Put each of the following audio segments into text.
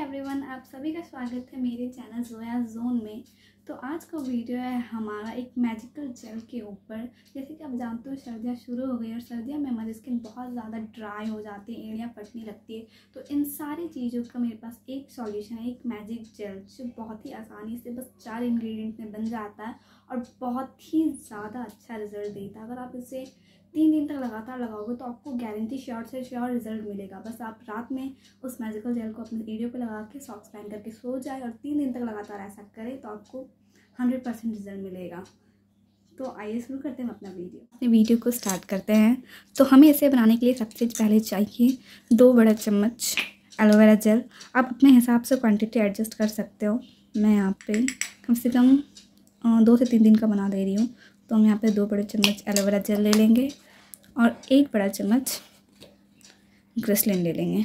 Everyone, आप सभी का स्वागत है मेरे चैनल जोया जोन में। तो आज का वीडियो है हमारा एक मैजिकल जेल के ऊपर। जैसे कि आप जानते हो सर्दियाँ शुरू हो गई और सर्दियों में हमारी स्किन बहुत ज़्यादा ड्राई हो जाती है, एड़ियाँ फटने लगती है। तो इन सारी चीज़ों का मेरे पास एक सॉल्यूशन है, एक मैजिक जेल जो बहुत ही आसानी से बस 4 इंग्रेडिएंट में बन जाता है और बहुत ही ज़्यादा अच्छा रिजल्ट देता है। अगर आप इसे 3 दिन तक लगातार लगाओगे तो आपको गारंटी श्योर से श्योर रिजल्ट मिलेगा। बस आप रात में उस मैजिकल जेल को अपने एड़ियों पे लगा के सॉक्स पहन करके सो जाए और 3 दिन तक लगातार ऐसा करें तो आपको 100% रिजल्ट मिलेगा। तो आइए शुरू करते हैं अपना वीडियो को स्टार्ट करते हैं। तो हमें इसे बनाने के लिए सबसे पहले चाहिए 2 बड़ा चम्मच एलोवेरा जेल। आप अपने हिसाब से क्वांटिटी एडजस्ट कर सकते हो। मैं यहाँ पे कम से कम 2 से 3 दिन का बना दे रही हूँ। तो हम यहाँ पे 2 बड़े चम्मच एलोवेरा जेल ले लेंगे और 1 बड़ा चम्मच ग्लिसरीन ले लेंगे।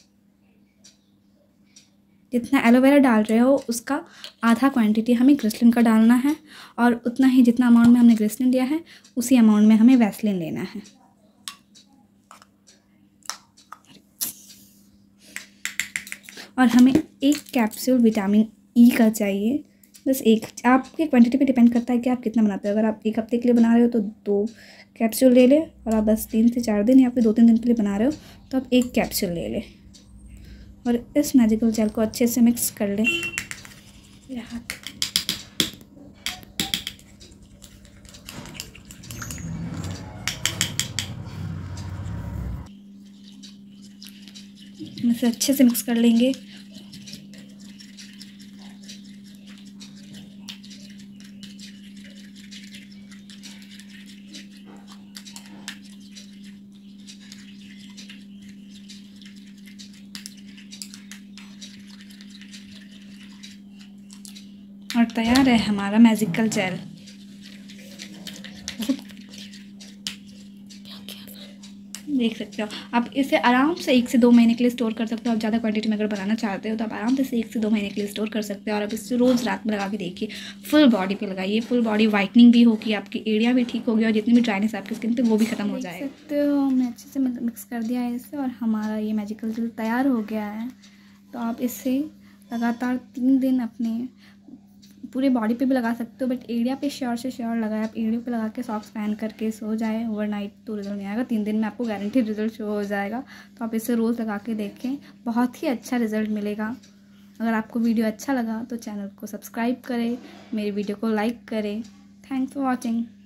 जितना एलोवेरा डाल रहे हो उसका आधा क्वांटिटी हमें ग्लिसरीन का डालना है और उतना ही जितना अमाउंट में हमने ग्लिसरीन लिया है उसी अमाउंट में हमें वैसलीन लेना है। और हमें 1 कैप्सूल विटामिन ई का चाहिए, बस 1। आपकी क्वांटिटी पे डिपेंड करता है कि आप कितना बनाते हो। अगर आप 1 हफ्ते के लिए बना रहे हो तो 2 कैप्सूल ले लें और आप बस 3 से 4 दिन या फिर 2-3 दिन के लिए बना रहे हो तो आप 1 कैप्सूल ले लें और इस मैजिकल जेल को अच्छे से मिक्स कर लें। इसे अच्छे से मिक्स कर लेंगे। और तैयार है हमारा मैजिकल जेल। देख सकते हो आप इसे आराम से 1 से 2 महीने के लिए स्टोर कर सकते हो। आप ज़्यादा क्वांटिटी में अगर बनाना चाहते हो तो आप आराम से 1 से 2 महीने के लिए स्टोर कर सकते हो। और आप इसे रोज़ रात में लगा के देखिए, फुल बॉडी पे लगाइए। फुल बॉडी वाइटनिंग भी होगी, आपकी एड़ियाँ भी ठीक होगी और जितनी भी ड्राइनेस आपकी स्किन पे वो भी खत्म हो जाएगा। देख सकते हो हमने अच्छे से मिक्स कर दिया है इसे और हमारा ये मैजिकल जेल तैयार हो गया है। तो आप इसे लगातार 3 दिन अपने पूरे बॉडी पे भी लगा सकते हो, बट एड़िया पे श्योर से श्योर लगाए। आप एड़ियों पे लगा के सॉक्स पहन करके सो जाए ओवरनाइट तो रिजल्ट नहीं आएगा। 3 दिन में आपको गारंटी रिजल्ट शो हो जाएगा। तो आप इसे रोज़ लगा के देखें, बहुत ही अच्छा रिजल्ट मिलेगा। अगर आपको वीडियो अच्छा लगा तो चैनल को सब्सक्राइब करें, मेरी वीडियो को लाइक करें। Thanks for watching.